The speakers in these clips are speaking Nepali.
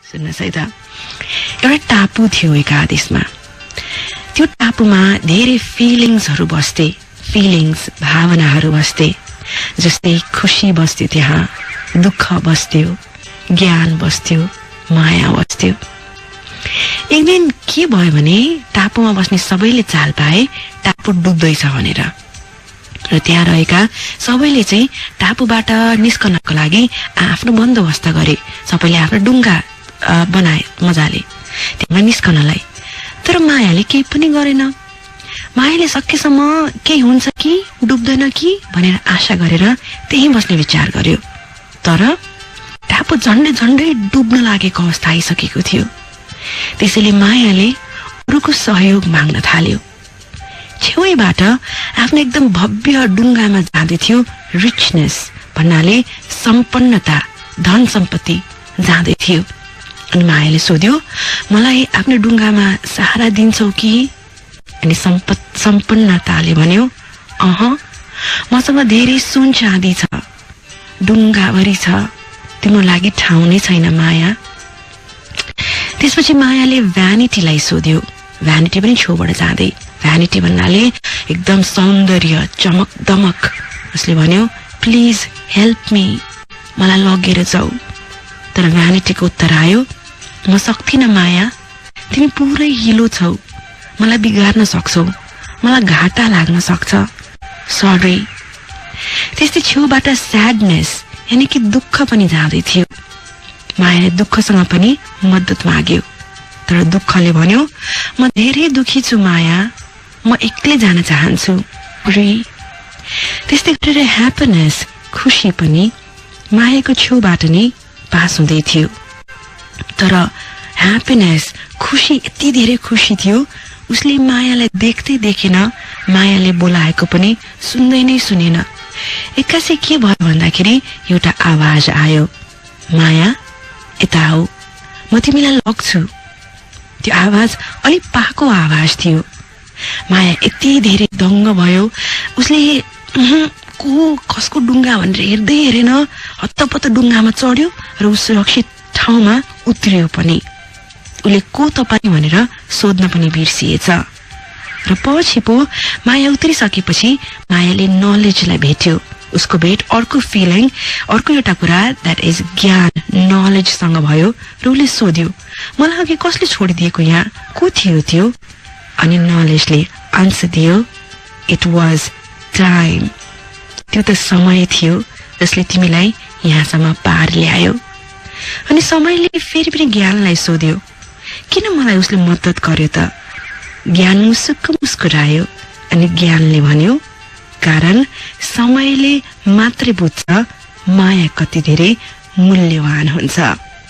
सुन्नुहोस् है त एउटा टापु थियो एकादेशमा त्यो टापुमा धेरै फिलिङ्सहरू बस्थे भावनाहरू बस्थे जस्तै खुशी बस्थ्यो त्यहाँ दुःख बस्थ्यो ज्ञान बस्थ्यो माया बस्थ्यो एक दिन के भयो भने टापुमा बस्ने सबैले चाल पाए टापु डुब्दैछ भनेर र त्यहाँ रहेका सबैले चाहिँ टापुबाट निस्कनको लागि आफ्नो बन्दोबस्त गरे सबैले आफ्नो डुङ्गा बनाए मजाले त्यहाँ निस्कनलाई तर मायाले केही पनि गरेन मायाले सकेसम्म केही हुन्छ कि डुब्दैन कि भनेर आशा गरेर त्यही बस्ने विचार गर्यो तर टापु झन्डै झन्डै डुब्न लागेको अवस्था आइसकेको थियो त्यसैले मायाले अरूको सहयोग माग्न थाल्यो छेउबाट आफ्नो एकदम भव्य डुङ्गामा जाँदै थियो रिचनेस भन्नाले सम्पन्नता धन सम्पत्ति जाँदै थियो अनि मायाले सोध्यो मलाई आफ्नो डुङ्गामा सहारा दिन्छौ कि अनि सम्पन्नताले भन्यो मसँग धेरै सुन चाँदी छ डुङ्गाभरि छ तिम्रो लागि ठाउँ नै छैन माया त्यसपछि मायाले भ्यानिटीलाई सोध्यो भ्यानिटी पनि छेउबाट जाँदै भ्यानिटी भन्नाले एकदम सौन्दर्य चमक दमक उसले भन्यो प्लिज हेल्प मी मलाई लगेर जाऊ तर भ्यानिटीको उत्तर आयो म सक्दिन माया तिमी पुरै हिलो छौ मलाई बिगार्न सक्छौ मलाई घाटा लाग्न सक्छ सरी त्यस्तै छेउबाट स्याडनेस यानी कि दुःख पनि जाँदै थियो मायाले दुःखसँग पनि मद्दत माग्यो तर दुःखले भन्यो म धेरै दुखी छु माया म एक्लै जान चाहन्छु त्यस्तै गरेर ह्याप्पीनेस खुशी पनि मायाको छेउबाट नै पास हुँदै थियो तर ह्याप्पीनेस खुशी यति धेरै खुशी थियो उसले मायालाई देख्दै देखेन मायाले बोलाएको पनि सुन्दै नै सुनेन एक्कासी के भयो भन्दाखेरि एउटा आवाज आयो माया यता आऊ म तिमीलाई लग्छु त्यो आवाज अलि पाको आवाज थियो माया यति धेरै दङ्ग भयो उसले कसको डुङ्गा भनेर हेर्दै हेरेन हत्तपत्त डुङ्गामा चढ्यो र उस सुरक्षित ठाउँमा उत्रियो पनि उसले को तपाईँ भनेर सोध्न पनि बिर्सिएछ र पछि पो माया उत्रिसकेपछि मायाले नलेजलाई भेट्यो उसको भेट अर्को फिलिङ अर्को एउटा कुरा द्याट इज ज्ञान नलेजसँग भयो र उसले सोध्यो मलाई अघि कसले छोडिदिएको यहाँ को थियो त्यो अनि नलेजले आन्सर दियो इट वाज टाइम त्यो त समय थियो जसले तिमीलाई यहाँसम्म पार ल्यायो अनि समयले फेरि पनि ज्ञानलाई सोध्यो किन मलाई उसले मद्दत गर्यो त ज्ञान मुस्कुक मुस्कुरायो अनि ज्ञानले भन्यो कारण समयले मात्रै बुझ्छ माया कति धेरै मूल्यवान हुन्छ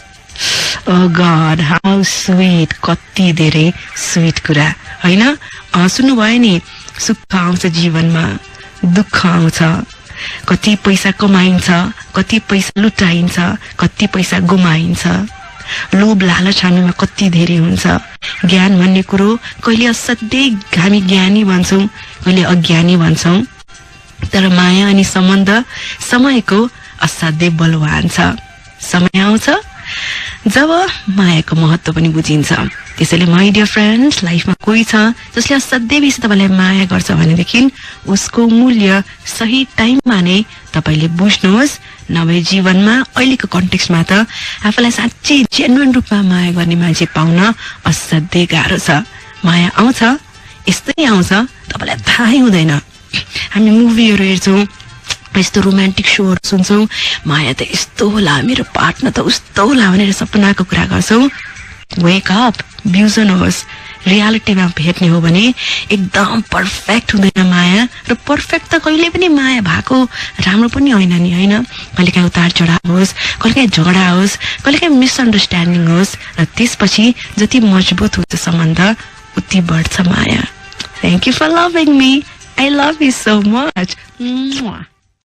ओ गॉड हाउ स्वीट कति धेरै स्वीट कुरा हैन सुन्नुभयो नि सुख आउँछ जीवनमा दुःख आउँछ कति पैसा कमाइन्छ कति पैसा लुटाइन्छ कति पैसा गुमाइन्छ लोभ लालच हामीमा कति धेरै हुन्छ ज्ञान भन्ने कुरो कहिले असाध्यै हामी ज्ञानी भन्छौं कहिले अज्ञानी भन्छौं तर माया अनि सम्बन्ध समयको असाध्यै बलवान छ समय आउँछ जब मायाको महत्त्व पनि बुझिन्छ त्यसैले माय डियर फ्रेन्ड्स लाइफमा कोही छ जसले असाध्यै बेसी तपाईलाई माया गर्छ भनेदेखि उसको मूल्य सही टाइममा नै तपाईले बुझ्नुहोस् नभए जीवनमा अहिलेको कन्टेक्स्टमा त आफूलाई साच्चै जेन्युइन रूपमा माया गर्ने मान्छे पाउन असाध्यै गाह्रो छ माया आउँछ यस्तै आउँछ तपाईलाई थाहै हुँदैन हामी मुभीहरु हेर्छौं यस्तो रोमान्टिक शोहरु सुन्छौं माया त यस्तो होला मेरो पार्टनर त उस्तो होला भनेर सपनाको कुरा गर्छौं वेक अप बिउजनुहोस् रियालिटीमा भेट्ने हो भने एकदम पर्फेक्ट हुँदैन माया र पर्फेक्ट त कहिले पनि माया भएको राम्रो पनि होइन नि हैन कहिलेकाहीँ उतार चढाव होस् कहिलेकाहीँ झगडा होस् कहिलेकाहीँ मिसअन्डरस्ट्यान्डिङ होस् र त्यसपछि जति मजबुत हुन्छ सम्बन्ध उति बढ्छ माया thank you for loving me I love you so much